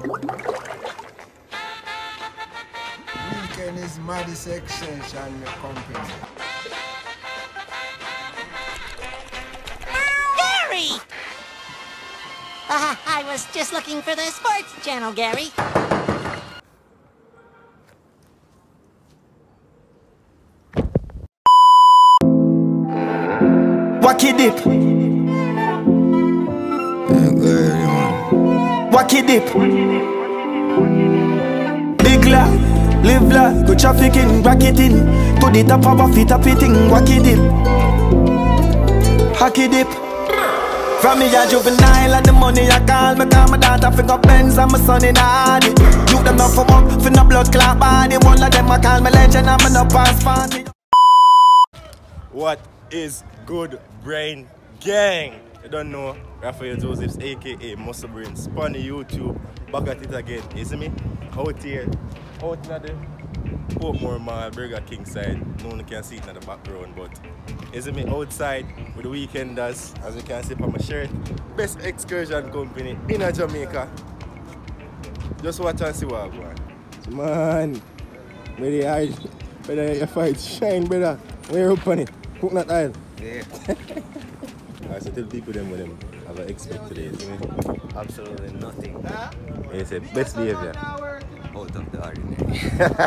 Weekend is Maddie's Extension Company. Gary! I was just looking for the sports channel, Gary. Wacky dip. Wacky dip. Big la, live la, go trafficking, racketing. To the top of a fit up eating, wacky dip. Hacky dip. From me a juvenile and the money I call me call my daughter finger Benz and my son in Hardy. You them not for work, for no blood clot body. One of them I call me legend and me no pass party. What is good, brain gang? You don't know, Raphael Josephs aka Muscle Brain, Spunny YouTube, back at it again. You see me? Out here, out in the Portmore Mall, Burger King side. No one can see it in the background, but you see me outside with the Weekenders, as you can see from my shirt. Best excursion company in Jamaica. Just watch and see what I'm going. Man, very hard. Better your fight shine, brother. Where up on it? Put that aisle. Yeah. I so tell people them what them have an expect today, see me? Absolutely nothing. They say best behavior. Out of the ordinary.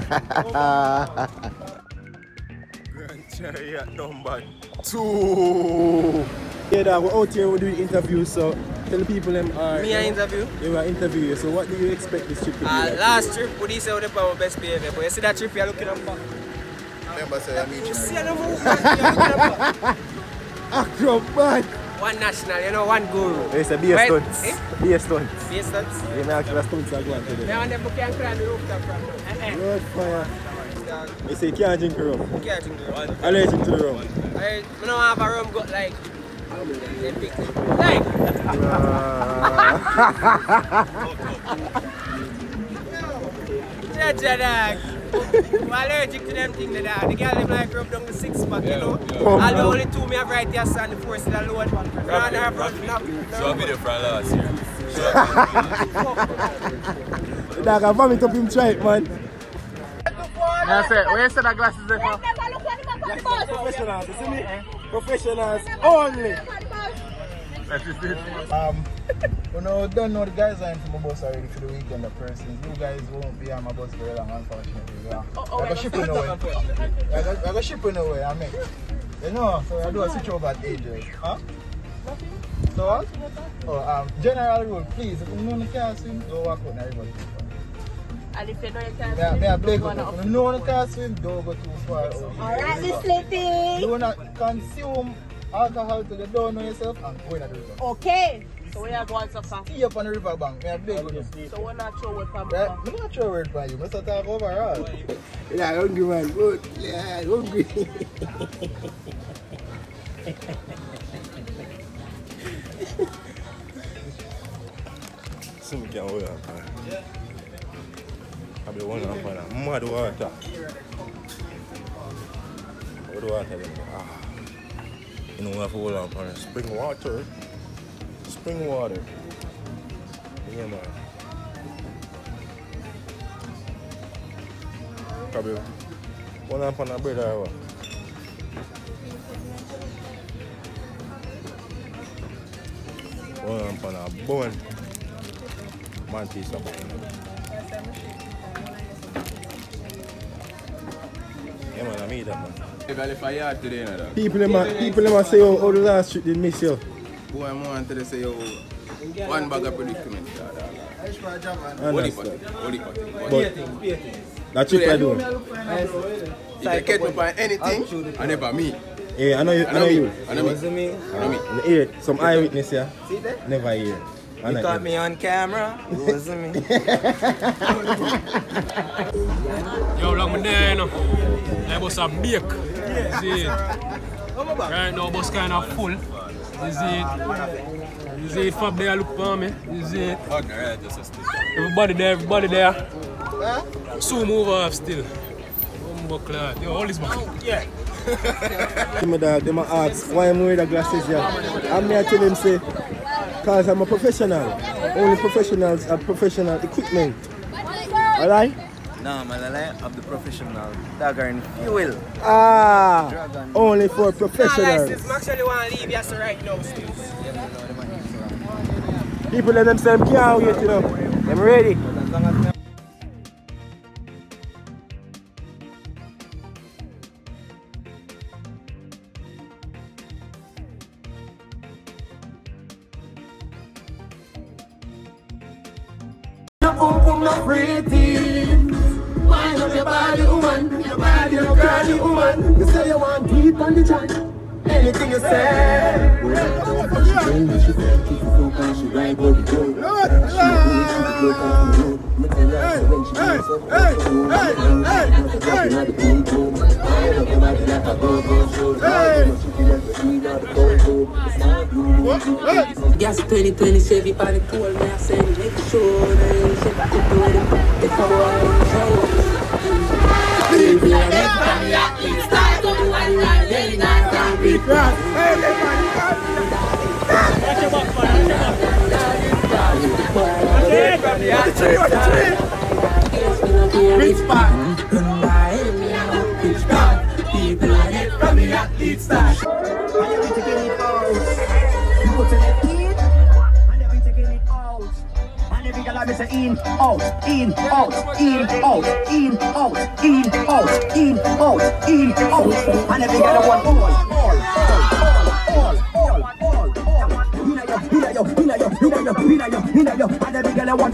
Grand Chariot number 2. Yeah, dog, we're out here, we're doing interviews, so tell the people them are... Me an interview? Yeah, we're interviewing you, so what do you expect this trip to be like? Last trip, we did say we our best behavior, but you see that trip you're looking up for? Remember, say I'm You see the move you're looking up for? Acrobat! One national, you know, one guru. It's a be a stunts. Be a stunts. Be a stunts? Yeah, me actually stunts are going today. Me want them to can climb the rooftop from now. Good fire. You say you can't drink the rum. You can't drink the rum. Allergic to the rum. I don't have a rum got like... Epic. Like! Jaja dog. I'm allergic to them things, dog. The girl them like rub down the 6-pack, you know. All the only two me have right here, son, the force of the load. Around her front, So I'll be there for last year. Dog, I vomit up him try it, man. That's it. Where you say the glasses there for? Professionals, you see me? Professionals only. You know, don't know the guys are into my bus already for the weekend, the persons. You guys won't be on my bus very long, unfortunately. Yeah. I got shipping away. I got shipping away, I mean. You know, so I do a switch over at AJ. Huh? So what? Oh, general rule, please, if you know the car swim, don't walk out in everybody. And if you know you can't Yeah, swim, I beg don't you. go If you know the car swim, don't go too far. Alright, this lady. Do not consume alcohol till you don't know yourself and go in the river. Okay. So we are going so far. See up on the river bank, I beg you. So we're not sure what from Right? I'm not sure word for you, I'm talk overall. Yeah, hungry man, good. Yeah, hungry. See me can hold on, man. I'll be one on fire. Mad water. What water then? You know, we have to hold on fire. Spring water. Spring water. Yeah, man. Probably one on fire bread or what? One on fire bone. Man, taste of bone. Yeah, man, I made that, man. Today, People them say, oh, the last trip did miss you. boy, I want to say, oh, one bag of predicament. Holy potty. that trip I do. If you get me by anything, I never me. Yeah, I know you. I know me. You hear it. Some eyewitness, yeah. Never hear. You caught me on camera. Wasn't me. Yo, long me there, you know. I was a bake. See it. Right now, bus kind of full. You see it. You see it, Fab there look for me. You see it. Everybody there. Soon move off still. Yo, all this back. Yeah. My dog, they ask why I'm wearing the glasses here. And me I tell him say, Because I'm a professional. Only professionals have professional equipment. Alright? No, man, I have the professional dagger in fuel. Only for professionals. I actually want to leave you right now, still. People let themselves can't wait, you know. I'm ready. Wind up your body, woman. Your body, your girly woman. You say you want deep on the joint. Anything you say. Gas 2020 Chevy on the tool, man. I said, make sure that you shit back to the if I want to show. Baby, I never come here. It's time to do what you want. Very nice, don't be proud. Watch your back, man. Rich part. Rich part. People are dead from the athlete start. You put in it in, and then we taking it out. And every girl I say in, out, in, out, in, out, in, out, in, out, in, out, in, out. And every girl I want all. And every girl I want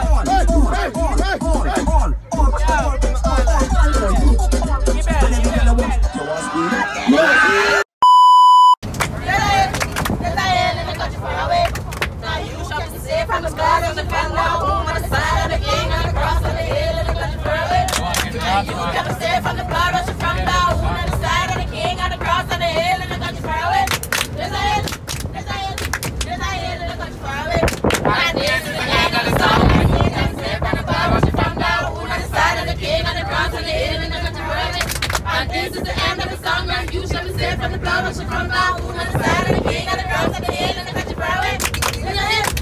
from the stars on the ground, now home on the side of the king, on the cross on the hill, and the country further. You never stay from the blood rushing from now home on the side of the king, on the cross on the hill, and the country further. There's a hill, there's a hill, there's a hill, and the country further. And this is the end of the song. You never stay from the blood rushing from now home on the side of the king, on the cross on the hill, and the country further. And this is the end of the song. You shall be saved from the blood rushing from now home on the side of the king, on the cross on the hill, and the country further. There's a hill.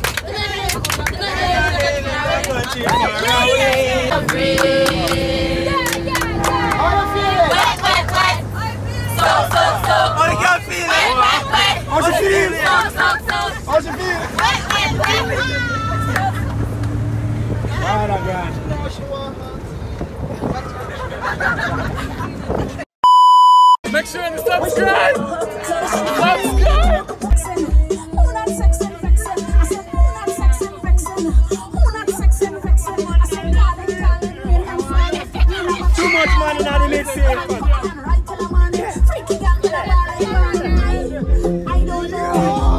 Make sure you subscribe. Too much money now to make safe. I don't know.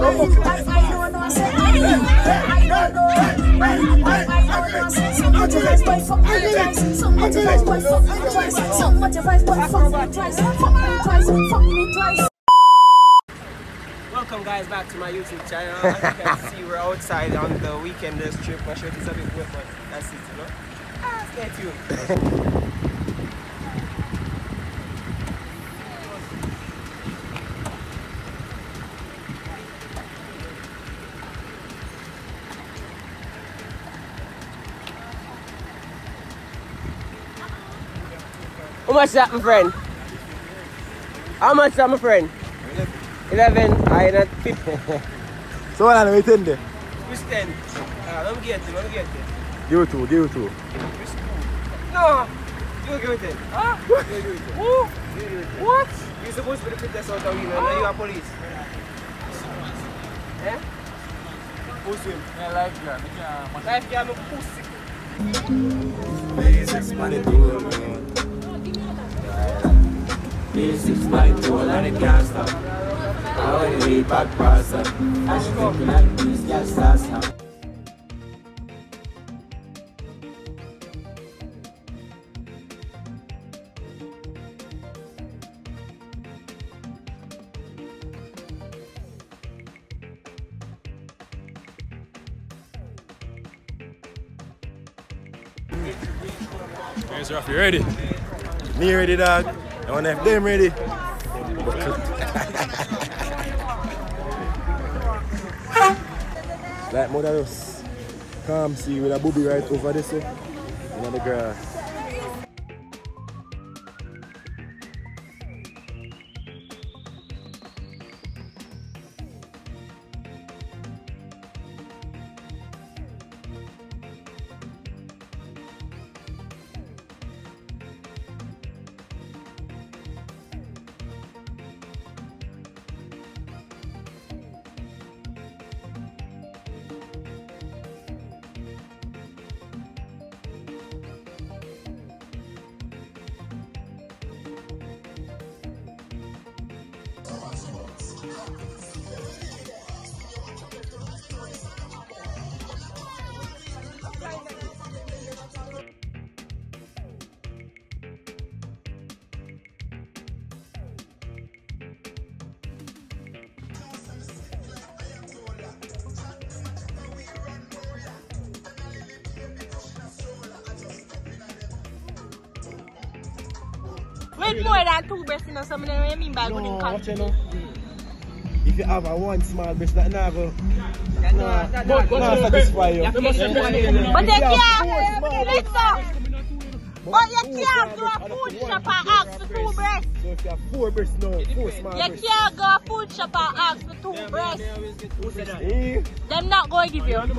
Welcome guys back to my YouTube channel. As you can see, we're outside on the weekend trip. My shirt is a bit wet, but that's it, you know. Stay tuned. How much that, my friend? How much that, my friend? 11. I not 50. So what are we doing there? Which 10? Let me get it. Give it two. No! You give it 10. Huh? You give it 10. What? You're supposed to be the fittest out of you, and now you are police. Eh? Who's him? Yeah, lifeguard. Lifeguard, I'm a pussy. Basics money tool. Basics money tool and it can't stop. I want to read back person. I should go like these guys start now. Guys, Raf, you ready? Me ready, dog. I want to have them ready. Like mother just calm see with a booby right over there so in the grass. With more than 2 breasts, you know, something that I mean by good in country. If you have a one small breast, that never satisfy you. But they can't, listen. But you can't go a food shop and ask for 2 breasts. So if you have 4 breasts now, 4 small breasts. You can't go a food shop and ask for 2 breasts. Them not going to give you.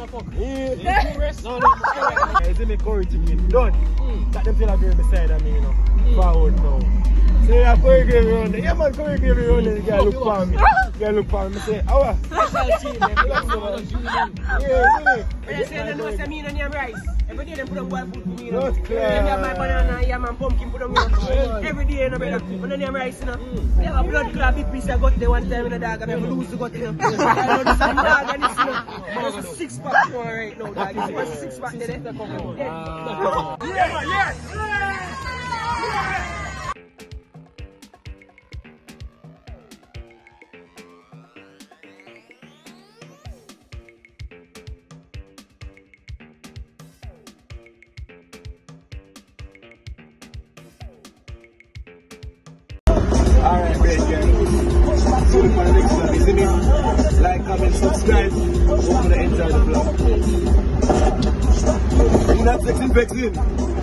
It's me encouraging you. Done. Let them feel like you're beside of me, you know. Forward now. So you have choreography around there. Yeah man, choreography around there. You gotta look for me. You gotta look for me. I say, our special team. Yeah, really. When I say no, I mean on rice. Every day they put on wild food for me. Not clear. They have my banana, yam and pumpkin put on me. Every day, you know, brother. When they have rice, you know. They have a blood clot big piece of gut there one time in the dog. I lose the gut, you know. I know this is a dog and this, you know. There's a 6-pack going right now, dog. It's a 6-pack there. Yeah, man, yes! Alright, great, yeah. See you for the next one, isn't it? Like, comment, subscribe. Hopefully enjoy the vlog. You're not sexy, vexing.